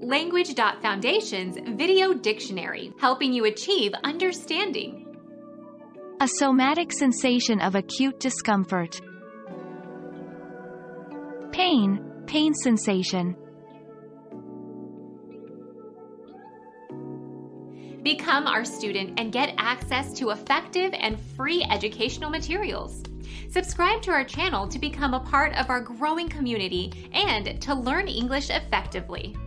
Language.Foundation's Video Dictionary, helping you achieve understanding. A somatic sensation of acute discomfort. Pain, pain sensation. Become our student and get access to effective and free educational materials. Subscribe to our channel to become a part of our growing community and to learn English effectively.